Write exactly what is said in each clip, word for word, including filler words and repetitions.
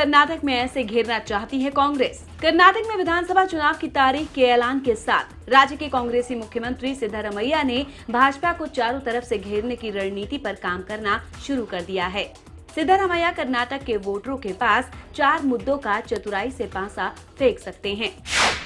कर्नाटक में ऐसे घेरना चाहती है कांग्रेस। कर्नाटक में विधानसभा चुनाव की तारीख के ऐलान के साथ राज्य के कांग्रेसी मुख्यमंत्री सिद्धारमैया ने भाजपा को चारों तरफ से घेरने की रणनीति पर काम करना शुरू कर दिया है। सिद्धारमैया कर्नाटक के वोटरों के पास चार मुद्दों का चतुराई से पासा फेंक सकते हैं।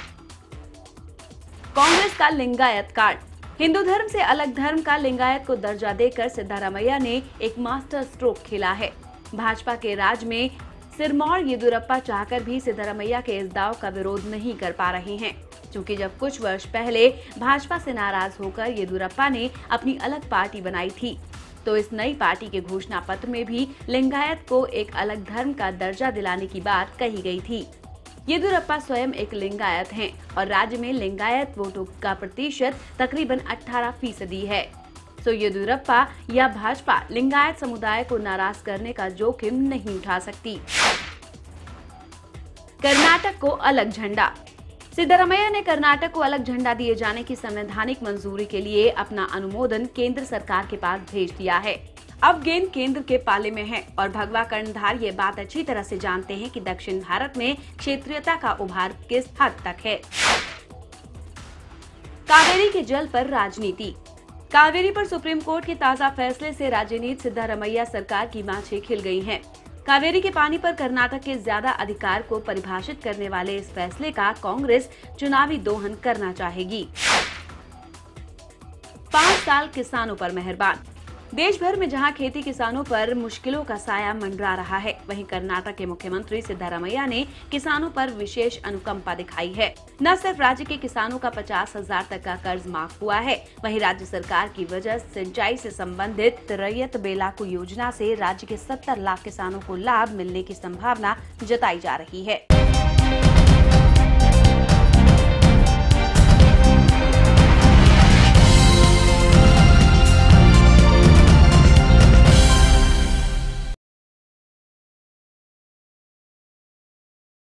कांग्रेस का लिंगायत कार्ड। हिंदू धर्म से अलग धर्म का लिंगायत को दर्जा देकर सिद्धारमैया ने एक मास्टर स्ट्रोक खेला है। भाजपा के राज में सिरमौर येदियुरप्पा चाहकर भी सिद्धारमैया के इस दाव का विरोध नहीं कर पा रहे हैं, क्योंकि जब कुछ वर्ष पहले भाजपा से नाराज होकर येदियुरप्पा ने अपनी अलग पार्टी बनाई थी, तो इस नई पार्टी के घोषणा पत्र में भी लिंगायत को एक अलग धर्म का दर्जा दिलाने की बात कही गई थी। येदियुरप्पा स्वयं एक लिंगायत हैं और राज्य में लिंगायत वोटों का प्रतिशत तकरीबन अठारह फीसदी है। तो येदियुरप्पा या भाजपा लिंगायत समुदाय को नाराज करने का जोखिम नहीं उठा सकती। कर्नाटक को अलग झंडा। सिद्धारमैया ने कर्नाटक को अलग झंडा दिए जाने की संवैधानिक मंजूरी के लिए अपना अनुमोदन केंद्र सरकार के पास भेज दिया है। अब गेंद केंद्र के पाले में है और भगवा कर्णधार ये बात अच्छी तरह से जानते हैं कि दक्षिण भारत में क्षेत्रीयता का उभार किस हद तक है। कावेरी के जल पर राजनीति। कावेरी पर सुप्रीम कोर्ट के ताजा फैसले से राजनीति सिद्धारमैया सरकार की मांछें खिल गई हैं। कावेरी के पानी पर कर्नाटक के ज्यादा अधिकार को परिभाषित करने वाले इस फैसले का कांग्रेस चुनावी दोहन करना चाहेगी। पाँच साल किसानों पर मेहरबान। देश भर में जहां खेती किसानों पर मुश्किलों का साया मंडरा रहा है, वहीं कर्नाटक के मुख्यमंत्री सिद्धारमैया ने किसानों पर विशेष अनुकंपा दिखाई है। न सिर्फ राज्य के किसानों का पचास हजार तक का कर्ज माफ हुआ है, वहीं राज्य सरकार की वजह सिंचाई से संबंधित रैयत बेलाकू योजना से राज्य के सत्तर लाख किसानों को लाभ मिलने की संभावना जताई जा रही है।